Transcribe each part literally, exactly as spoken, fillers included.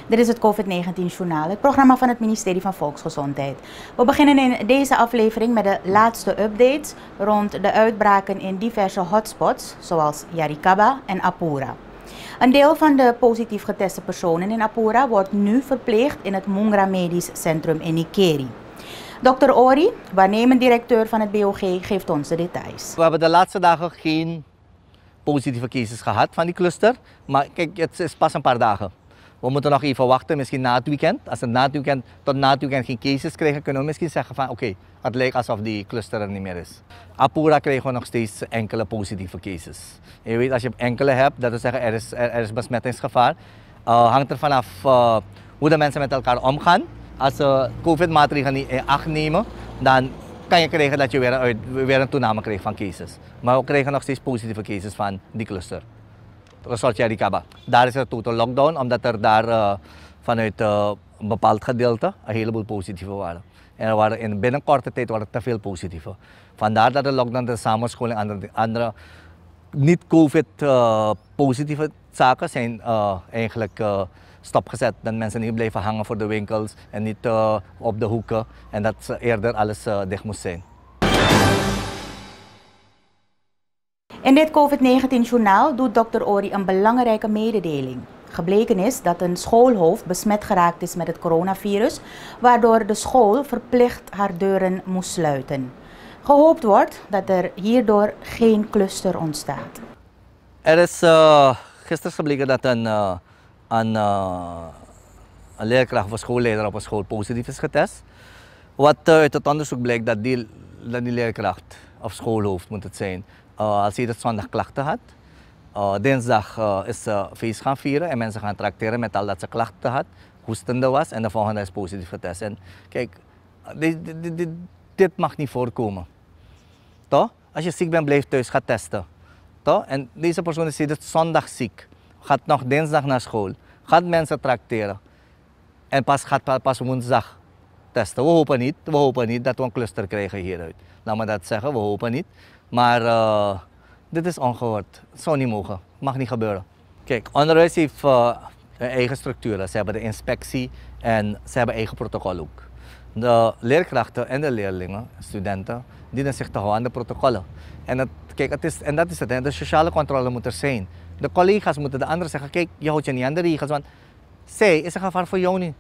Dit is het COVID negentien Journaal, het programma van het ministerie van Volksgezondheid. We beginnen in deze aflevering met de laatste updates rond de uitbraken in diverse hotspots, zoals Yarikaba en Apura. Een deel van de positief geteste personen in Apura wordt nu verpleegd in het Mungra Medisch Centrum in Ikeri. dokter Ori, waarnemend directeur van het B O G, geeft ons de details. We hebben de laatste dagen geen positieve cases gehad van die cluster, maar kijk, het is pas een paar dagen. We moeten nog even wachten, misschien na het weekend. Als we na het weekend, tot na het weekend geen cases krijgen, kunnen we misschien zeggen van oké, okay, het lijkt alsof die cluster er niet meer is. Apura krijgen we nog steeds enkele positieve cases. En je weet, als je enkele hebt, dat wil zeggen er is, er, er is besmettingsgevaar. Uh, hangt er vanaf uh, hoe de mensen met elkaar omgaan. Als ze COVID-maatregelen niet in acht nemen, dan kan je krijgen dat je weer een, weer een toename krijgt van cases. Maar we krijgen nog steeds positieve cases van die cluster. Resort Yarikaba. Daar is er total lockdown, omdat er daar uh, vanuit uh, een bepaald gedeelte een heleboel positieve waren. En er waren in binnen korte tijd waren te veel positieve. Vandaar dat de lockdown, de samenscholing en andere, andere niet-COVID-positieve uh, zaken zijn uh, eigenlijk uh, stopgezet. Dat mensen niet blijven hangen voor de winkels en niet uh, op de hoeken. En dat eerder alles uh, dicht moest zijn. In dit COVID negentien Journaal doet dokter Ori een belangrijke mededeling. Gebleken is dat een schoolhoofd besmet geraakt is met het coronavirus, waardoor de school verplicht haar deuren moest sluiten. Gehoopt wordt dat er hierdoor geen cluster ontstaat. Er is uh, gisteren gebleken dat een, uh, een, uh, een leerkracht of een schoolleider op een school positief is getest. Wat uh, uit het onderzoek blijkt dat die, dat die leerkracht of schoolhoofd moet het zijn, Uh, als hij dat zondag klachten had. Uh, dinsdag uh, is ze feest gaan vieren en mensen gaan trakteren met al dat ze klachten had, hoestende was en de volgende is positief getest. En kijk, dit, dit, dit, dit mag niet voorkomen. Toch? Als je ziek bent, blijf thuis, ga testen. Toch? En deze persoon is sinds zondag ziek, gaat nog dinsdag naar school, gaat mensen trakteren en pas, gaat pas woensdag testen. We hopen niet, we hopen niet dat we een cluster krijgen hieruit. Laat me dat zeggen, we hopen niet. Maar uh, dit is ongehoord. Het zou niet mogen. Mag niet gebeuren. Kijk, onderwijs heeft uh, hun eigen structuren. Ze hebben de inspectie en ze hebben eigen protocol ook. De leerkrachten en de leerlingen, studenten, dienen zich te houden aan de protocollen. En, het, kijk, het is, en dat is het. Hè. De sociale controle moet er zijn. De collega's moeten de anderen zeggen, kijk, je houdt je niet aan de regels, want zij is een gevaar voor jou niet.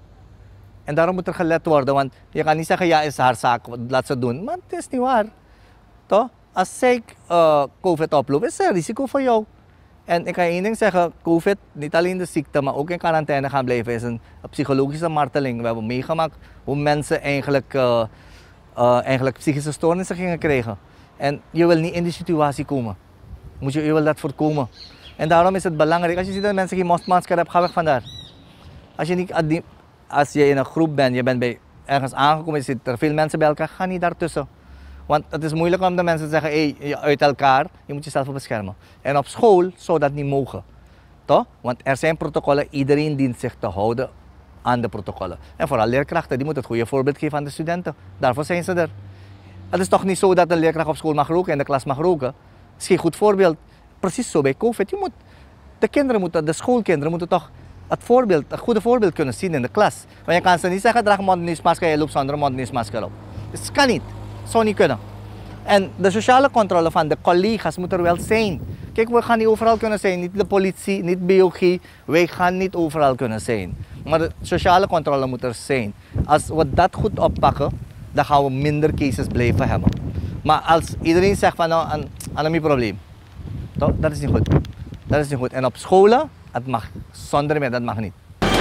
En daarom moet er gelet worden, want je kan niet zeggen, ja, is haar zaak, laat ze doen. Maar het is niet waar. Toch? Als zij uh, COVID oploopt, is er een risico voor jou. En ik kan je één ding zeggen, COVID, niet alleen de ziekte, maar ook in quarantaine gaan blijven, is een, een psychologische marteling. We hebben meegemaakt hoe mensen eigenlijk, uh, uh, eigenlijk psychische stoornissen gingen krijgen. En je wil niet in die situatie komen. Moet je, je wil dat voorkomen. En daarom is het belangrijk, als je ziet dat mensen geen mondmasker hebben, ga weg vandaar. Als je, niet, als je in een groep bent, je bent bij ergens aangekomen, je zit er veel mensen bij elkaar, ga niet daartussen. Want het is moeilijk om de mensen te zeggen, hey, uit elkaar, je moet jezelf beschermen. En op school zou dat niet mogen. Toch? Want er zijn protocollen, iedereen dient zich te houden aan de protocollen. En vooral leerkrachten, die moeten het goede voorbeeld geven aan de studenten. Daarvoor zijn ze er. Het is toch niet zo dat een leerkracht op school mag roken en de klas mag roken. Dat is geen goed voorbeeld. Precies zo bij COVID. Je moet, de kinderen moeten, de schoolkinderen moeten toch het voorbeeld, het goede voorbeeld kunnen zien in de klas. Want je kan ze niet zeggen, draag een mondneusmasker en je loopt zonder een mondneusmasker op. Dat kan niet. Zou niet kunnen. En de sociale controle van de collega's moet er wel zijn. Kijk, we gaan niet overal kunnen zijn. Niet de politie, niet B O G. Wij gaan niet overal kunnen zijn. Maar de sociale controle moet er zijn. Als we dat goed oppakken, dan gaan we minder cases blijven hebben. Maar als iedereen zegt van nou, een, een probleem. Toch? Dat is niet goed. Dat is niet goed. En op scholen, het mag zonder meer, dat mag niet.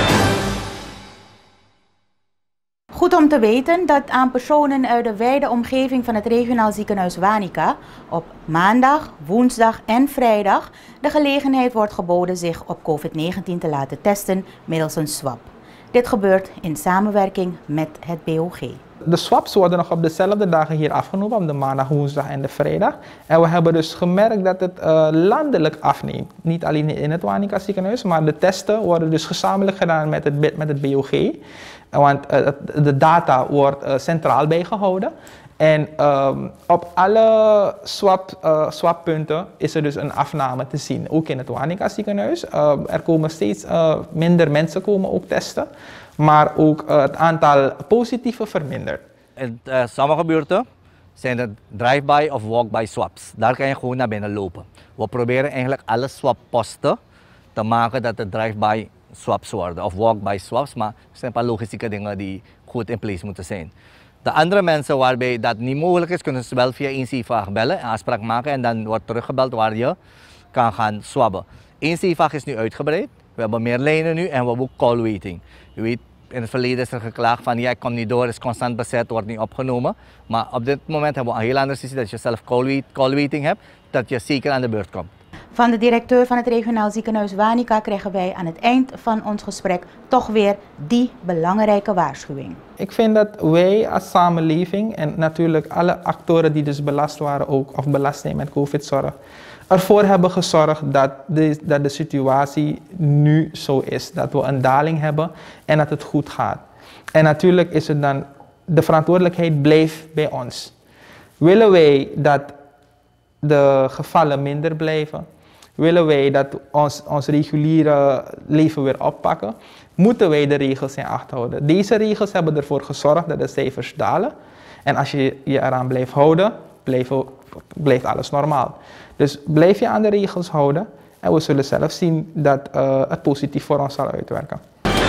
Goed om te weten dat aan personen uit de wijde omgeving van het regionaal ziekenhuis Wanica op maandag, woensdag en vrijdag de gelegenheid wordt geboden zich op COVID negentien te laten testen middels een swab. Dit gebeurt in samenwerking met het B O G. De swabs worden nog op dezelfde dagen hier afgenomen, op de maandag, woensdag en de vrijdag. En we hebben dus gemerkt dat het uh, landelijk afneemt. Niet alleen in het Wanica ziekenhuis, maar de testen worden dus gezamenlijk gedaan met het, met het B O G. Want uh, de data wordt uh, centraal bijgehouden. En um, op alle swap, uh, swappunten is er dus een afname te zien. Ook in het Wageningen ziekenhuis. Uh, er komen steeds uh, minder mensen komen ook testen. Maar ook uh, het aantal positieven vermindert. In uh, sommige buurten zijn het drive-by of walk-by swaps. Daar kan je gewoon naar binnen lopen. We proberen eigenlijk alle swapposten te maken dat het drive-by swaps worden. Of walk-by swaps. Maar er zijn een paar logistieke dingen die goed in place moeten zijn. De andere mensen waarbij dat niet mogelijk is, kunnen ze wel via één C V A G bellen en afspraak maken en dan wordt teruggebeld waar je kan gaan swabben. één C V A G is nu uitgebreid, we hebben meer lijnen nu en we hebben ook call waiting. Je weet, in het verleden is er geklaagd van ja, ik kom niet door, is constant bezet, wordt niet opgenomen. Maar op dit moment hebben we een heel ander systeem dat je zelf call, wait, call waiting hebt, dat je zeker aan de beurt komt. Van de directeur van het regionaal ziekenhuis Wageningen krijgen wij aan het eind van ons gesprek toch weer die belangrijke waarschuwing. Ik vind dat wij als samenleving en natuurlijk alle actoren die dus belast waren ook of belast zijn met COVID-zorg, ervoor hebben gezorgd dat de, dat de situatie nu zo is. Dat we een daling hebben en dat het goed gaat. En natuurlijk is het dan, de verantwoordelijkheid blijft bij ons. Willen wij dat de gevallen minder blijven? Willen wij dat ons, ons reguliere leven weer oppakken? Moeten wij de regels in acht houden? Deze regels hebben ervoor gezorgd dat de cijfers dalen. En als je je eraan blijft houden, blijft, blijft alles normaal. Dus blijf je aan de regels houden en we zullen zelf zien dat uh, het positief voor ons zal uitwerken.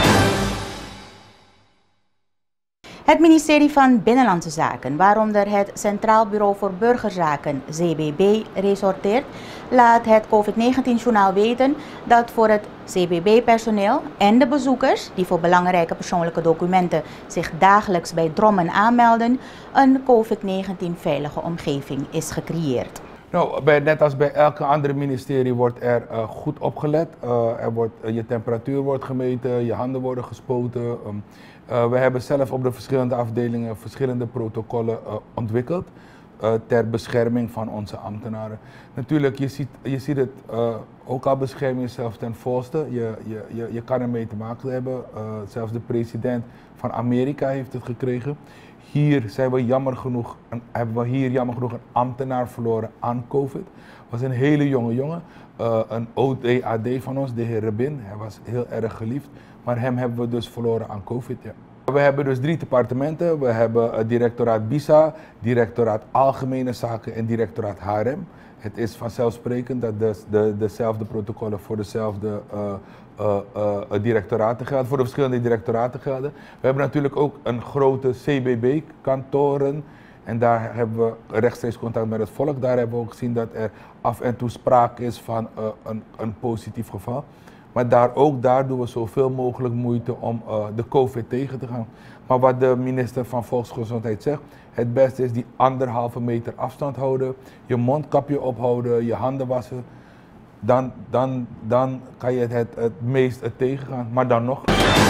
Het ministerie van Binnenlandse Zaken, waaronder het Centraal Bureau voor Burgerzaken, C B B, resorteert, laat het COVID negentien journaal weten dat voor het C B B-personeel en de bezoekers die voor belangrijke persoonlijke documenten zich dagelijks bij Drommen aanmelden, een COVID negentien veilige omgeving is gecreëerd. Nou, bij, net als bij elke andere ministerie wordt er uh, goed opgelet. Uh, er wordt, uh, je temperatuur wordt gemeten, je handen worden gespoten. Um, uh, we hebben zelf op de verschillende afdelingen verschillende protocollen uh, ontwikkeld uh, ter bescherming van onze ambtenaren. Natuurlijk, je ziet, je ziet het, uh, ook al bescherm je jezelf ten volste. Je, je, je, je kan ermee te maken hebben. Uh, zelfs de president van Amerika heeft het gekregen. Hier zijn we jammer genoeg, een, hebben we hier jammer genoeg een ambtenaar verloren aan COVID. Het was een hele jonge jongen, uh, een O D A D van ons, de heer Rabin. Hij was heel erg geliefd, maar hem hebben we dus verloren aan COVID. Ja. We hebben dus drie departementen. We hebben het directoraat B I S A, directoraat Algemene Zaken en directoraat H R M. Het is vanzelfsprekend dat de, de, dezelfde protocollen voor dezelfde uh, uh, uh, directoraten gelden, voor de verschillende directoraten gelden. We hebben natuurlijk ook een grote C B B-kantoren en daar hebben we rechtstreeks contact met het volk. Daar hebben we ook gezien dat er af en toe sprake is van uh, een, een positief geval. Maar daar, ook daar doen we zoveel mogelijk moeite om uh, de COVID tegen te gaan. Maar wat de minister van Volksgezondheid zegt, het beste is die anderhalve meter afstand houden, je mondkapje ophouden, je handen wassen. Dan, dan, dan kan je het, het, het meest het tegengaan, maar dan nog.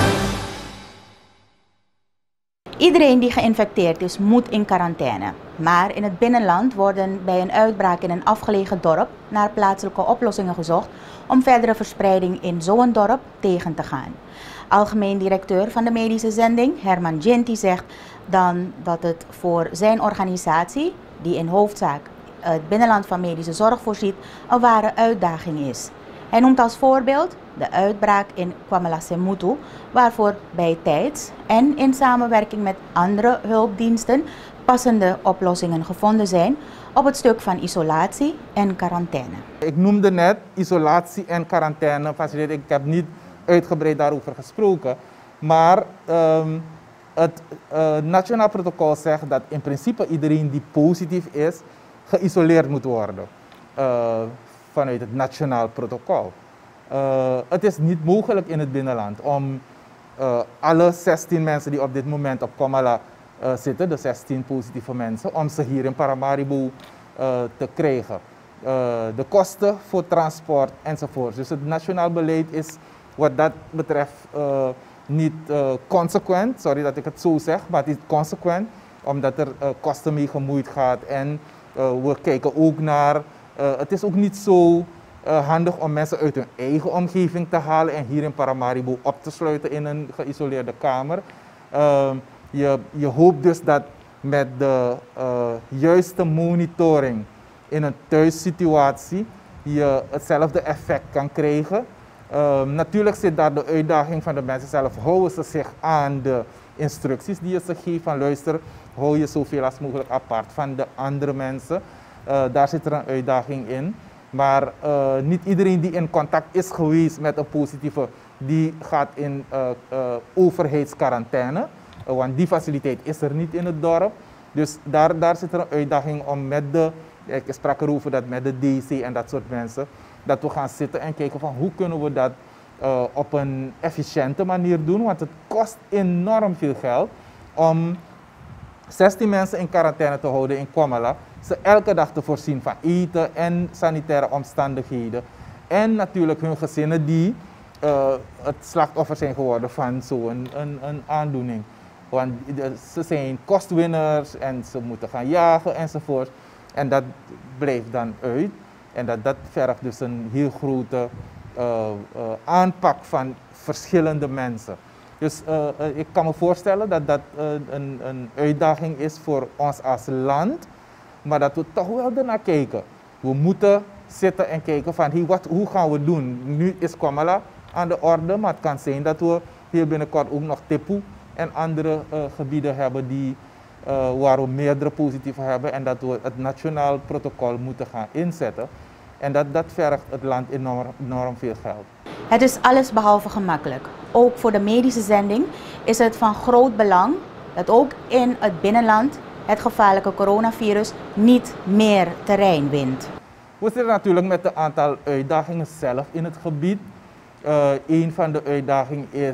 Iedereen die geïnfecteerd is, moet in quarantaine. Maar in het binnenland worden bij een uitbraak in een afgelegen dorp naar plaatselijke oplossingen gezocht om verdere verspreiding in zo'n dorp tegen te gaan. Algemeen directeur van de medische zending, Herman Ginty, zegt dan dat het voor zijn organisatie, die in hoofdzaak het binnenland van medische zorg voorziet, een ware uitdaging is. Hij noemt als voorbeeld de uitbraak in Kwamalasemutu, waarvoor bijtijds en in samenwerking met andere hulpdiensten passende oplossingen gevonden zijn op het stuk van isolatie en quarantaine. Ik noemde net isolatie en quarantaine. Ik heb niet uitgebreid daarover gesproken, maar um, het uh, nationaal protocol zegt dat in principe iedereen die positief is, geïsoleerd moet worden uh, vanuit het nationaal protocol. Uh, het is niet mogelijk in het binnenland om uh, alle zestien mensen die op dit moment op Komala uh, zitten, de zestien positieve mensen, om ze hier in Paramaribo uh, te krijgen. Uh, de kosten voor transport enzovoort. Dus het nationaal beleid is wat dat betreft uh, niet uh, consequent, sorry dat ik het zo zeg, maar het is consequent, omdat er uh, kosten mee gemoeid gaat en uh, we kijken ook naar, uh, het is ook niet zo uh, handig om mensen uit hun eigen omgeving te halen en hier in Paramaribo op te sluiten in een geïsoleerde kamer. Uh, je, je hoopt dus dat met de uh, juiste monitoring in een thuissituatie je hetzelfde effect kan krijgen. Uh, natuurlijk zit daar de uitdaging van de mensen zelf. Houden ze zich aan de instructies die je ze geeft van luister, hou je zoveel als mogelijk apart van de andere mensen. Uh, daar zit er een uitdaging in. Maar uh, niet iedereen die in contact is geweest met een positieve, die gaat in uh, uh, overheidsquarantaine. Uh, want die faciliteit is er niet in het dorp. Dus daar, daar zit er een uitdaging om met de, ik sprak erover dat met de D C en dat soort mensen, dat we gaan zitten en kijken van hoe kunnen we dat uh, op een efficiënte manier doen. Want het kost enorm veel geld om zestien mensen in quarantaine te houden in Komala. Ze elke dag te voorzien van eten en sanitaire omstandigheden. En natuurlijk hun gezinnen die uh, het slachtoffer zijn geworden van zo'n een, een aandoening. Want ze zijn kostwinnaars en ze moeten gaan jagen enzovoort. En dat blijft dan uit. En dat, dat vergt dus een heel grote uh, uh, aanpak van verschillende mensen. Dus uh, uh, ik kan me voorstellen dat dat uh, een, een uitdaging is voor ons als land. Maar dat we toch wel ernaar kijken. We moeten zitten en kijken van hey, wat, hoe gaan we doen. Nu is Komala aan de orde, maar het kan zijn dat we hier binnenkort ook nog Tipu en andere uh, gebieden hebben die, uh, waar we meerdere positieve hebben. En dat we het nationaal protocol moeten gaan inzetten. En dat, dat vergt het land enorm, enorm veel geld. Het is alles behalve gemakkelijk. Ook voor de medische zending is het van groot belang dat ook in het binnenland het gevaarlijke coronavirus niet meer terrein wint. We zitten natuurlijk met een aantal uitdagingen zelf in het gebied. Uh, een van de uitdagingen is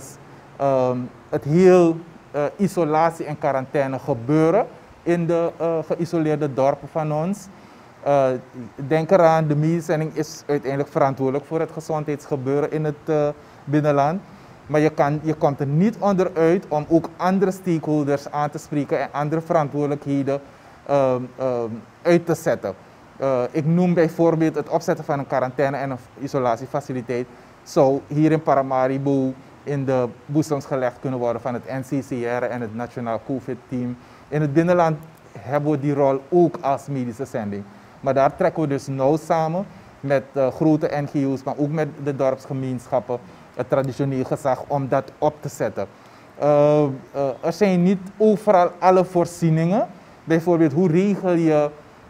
um, het heel uh, isolatie en quarantaine gebeuren in de uh, geïsoleerde dorpen van ons. Uh, denk eraan, de medische zending is uiteindelijk verantwoordelijk voor het gezondheidsgebeuren in het uh, binnenland. Maar je, kan, je komt er niet onderuit om ook andere stakeholders aan te spreken en andere verantwoordelijkheden uh, uh, uit te zetten. Uh, ik noem bijvoorbeeld het opzetten van een quarantaine- en een isolatiefaciliteit zou hier in Paramaribo in de boezems gelegd kunnen worden van het N C C R en het Nationaal COVID-team. In het binnenland hebben we die rol ook als medische zending. Maar daar trekken we dus nauw samen met uh, grote N G O's, maar ook met de dorpsgemeenschappen, het traditioneel gezag, om dat op te zetten. Uh, uh, er zijn niet overal alle voorzieningen. Bijvoorbeeld, hoe regel je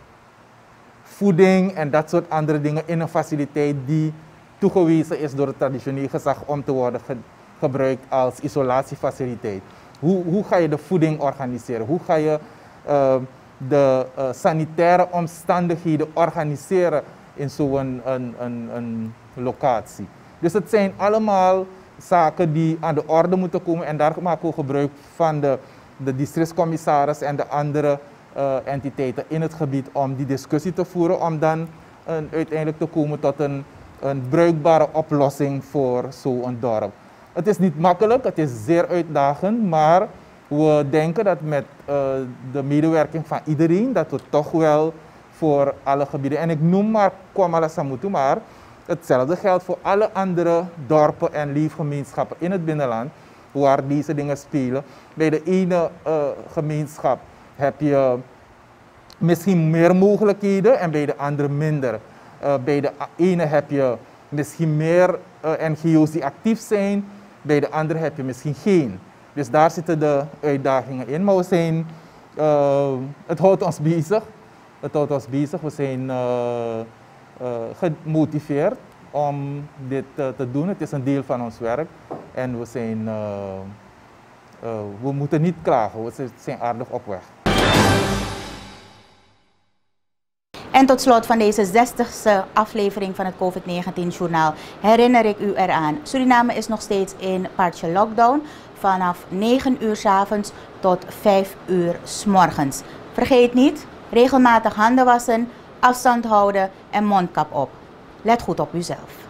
voeding en dat soort andere dingen in een faciliteit die toegewezen is door het traditioneel gezag om te worden ge gebruikt als isolatiefaciliteit. Hoe, hoe ga je de voeding organiseren? Hoe ga je uh, de uh, sanitaire omstandigheden organiseren in zo'n een, een, een, een locatie? Dus het zijn allemaal zaken die aan de orde moeten komen en daar maken we gebruik van de, de districtscommissaris en de andere uh, entiteiten in het gebied om die discussie te voeren, om dan uh, uiteindelijk te komen tot een, een bruikbare oplossing voor zo'n dorp. Het is niet makkelijk, het is zeer uitdagend, maar we denken dat met uh, de medewerking van iedereen, dat we toch wel voor alle gebieden, en ik noem maar Komala Samutu, maar hetzelfde geldt voor alle andere dorpen en leefgemeenschappen in het binnenland waar deze dingen spelen. Bij de ene uh, gemeenschap heb je misschien meer mogelijkheden en bij de andere minder. Uh, bij de ene heb je misschien meer uh, N G O's die actief zijn, bij de andere heb je misschien geen. Dus daar zitten de uitdagingen in. Maar we zijn, uh, het houdt ons bezig. Het houdt ons bezig. We zijn uh, uh, gemotiveerd om dit uh, te doen. Het is een deel van ons werk. En we zijn, uh, uh, we moeten niet klagen. We zijn aardig op weg. En tot slot van deze zestigste aflevering van het COVID negentien journaal herinner ik u eraan. Suriname is nog steeds in partial lockdown vanaf negen uur 's avonds tot vijf uur 's morgens. Vergeet niet, regelmatig handen wassen, afstand houden en mondkap op. Let goed op uzelf.